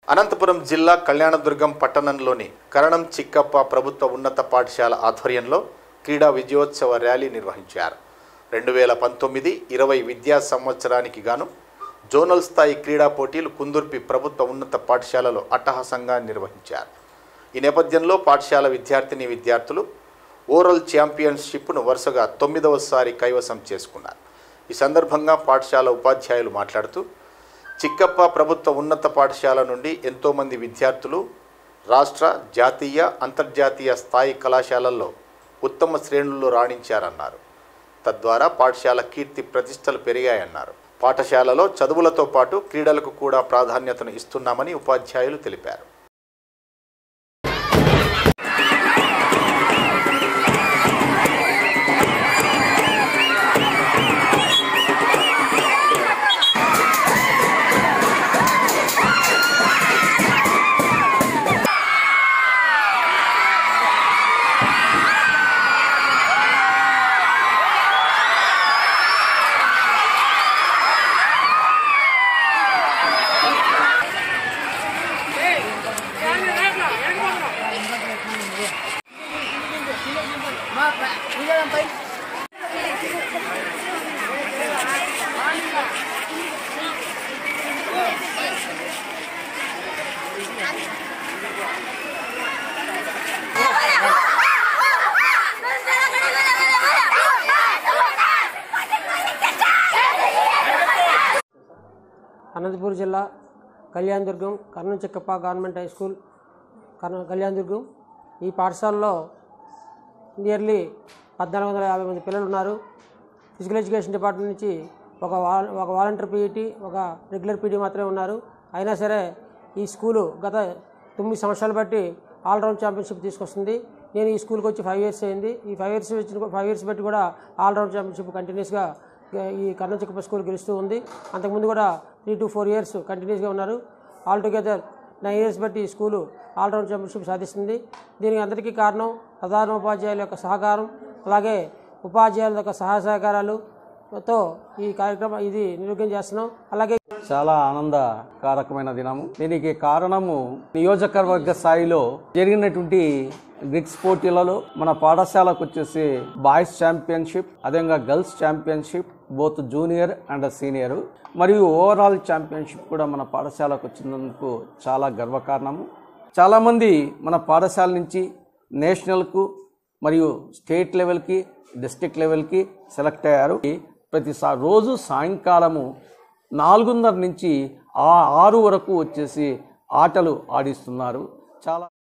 అనంతపురం జిల్లా కళ్యాణదుర్గం పట్టణంలోని కరణం చిక్కప్ప ప్రభుత్వ ఉన్నత పాఠశాల ఆధ్వర్యంలో క్రీడా విజయోత్సవ ర్యాలీ నిర్వహించారు. 2019-20 విద్యా సంవత్సరానికి గాను జోనల్ స్థాయి క్రీడా పోటీలు కుందుర్పి ప్రభుత్వ ఉన్నత పాఠశాలలో అట్టహాసంగా నిర్వహించారు. ఈ నేపథ్యంలో పాఠశాల విద్యార్థులు ఓవరాల్ ఛాంపియన్షిప్ను వరుసగా 9వసారి కైవసం చేసుకున్నారు. ఈ సందర్భంగా పాఠశాల ఉపాధ్యాయులు మాట్లాడుతూ చిక్కప్ప ప్రభుత్వ ఉన్నత పాఠశాల నుండి ఎంతోమంది విద్యార్థులు రాష్ట్ర, జాతీయ, అంతర్జాతీయ స్థాయి కళాశాలల్లో ఉత్తమ శ్రేణుల్లో రాణించారన్నారు. తద్వారా పాఠశాల కీర్తి ప్రతిష్టలు పెరిగాయన్నారు. పాఠశాలలో చదువులతో పాటు క్రీడలకు కూడా ప్రాధాన్యతను ఇస్తున్నామని ఉపాధ్యాయులు తెలిపారు. అనంతపురం జిల్లా Kalyanadurgam Karanam Chikkappa government high school Kalyanadurgam. ఈ పాఠశాలలో నియర్లీ 1450 మంది పిల్లలు ఉన్నారు. ఫిజికల్ ఎడ్యుకేషన్ డిపార్ట్మెంట్ నుంచి ఒక వాలంటీర్ పీఈటీ, ఒక రెగ్యులర్ పీటీ మాత్రమే ఉన్నారు. అయినా సరే ఈ స్కూలు గత 9 సంవత్సరాలు బట్టి ఆల్రౌండ్ ఛాంపియన్షిప్ తీసుకొస్తుంది. నేను ఈ స్కూల్కి వచ్చి 5 ఇయర్స్ అయింది. ఈ 5 ఇయర్స్ బట్టి కూడా ఆల్రౌండ్ ఛాంపియన్షిప్ కంటిన్యూస్గా ఈ కరణం చిక్కప్ప స్కూల్ గెలుస్తూ ఉంది. అంతకుముందు కూడా 3 to 4 ఇయర్స్ కంటిన్యూస్గా ఉన్నారు. ఆల్టుగెదర్ 9 ఇయర్స్ బట్టి ఈ స్కూలు ఆల్రౌండ్ ఛాంపియన్షిప్ సాధిస్తుంది. దీనికి అందరికీ కారణం ప్రధాన ఉపాధ్యాయుల యొక్క సహకారం, అలాగే ఉపాధ్యాయుల యొక్క సహాయ సహకారాలతో ఈ కార్యక్రమం ఇది నిర్వహణ చేస్తున్నాం. అలాగే చాలా ఆనందకారకమైన దినము. దీనికి కారణము నియోజకవర్గ స్థాయిలో జరిగినటువంటి గ్రిక్స్ పోటీలలో మన పాఠశాలకు వచ్చేసి బాయ్స్ ఛాంపియన్షిప్, అదేవిధంగా girls championship, both junior and senior, మరియు ఓవరాల్ ఛాంపియన్షిప్ కూడా మన పాఠశాలకు వచ్చినందుకు చాలా గర్వకారణము. చాలామంది మన పాఠశాల నుంచి నేషనల్కు మరియు స్టేట్ లెవెల్కి, డిస్ట్రిక్ట్ లెవెల్కి సెలెక్ట్ అయ్యారు. ప్రతిసారి రోజు సాయంకాలము 4:30 నుంచి 6 వరకు వచ్చేసి ఆటలు ఆడిస్తున్నారు. చాలా